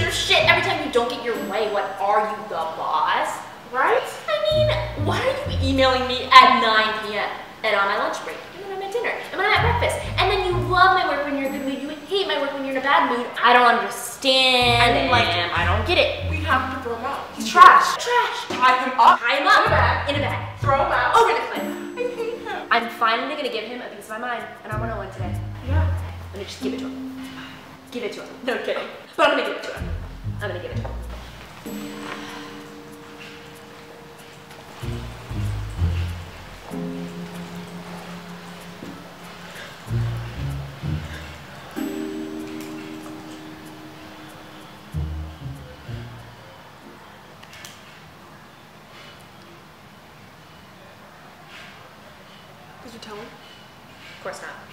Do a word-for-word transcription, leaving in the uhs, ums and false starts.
your shit every time you don't get your way. What are you, the boss? Right? I mean, why are you emailing me at nine p m and on my lunch break, and then I'm at dinner, and when I'm at breakfast, and then you love my work when you're in a good mood, you hate my work when you're in a bad mood? I don't understand. I didn't like him. I don't get it. We have to throw him out. He's trash. Trash. Tie him up. Tie him up. In a bag. In a bag. Throw him out. Over the cliff. I hate him. I'm finally gonna give him a piece of my mind, and I want to win today. Yeah. Let me just give it to him. Give it to him. No kidding. But I'm gonna give it to him. I'm gonna give it to him. Did you tell him? Of course not.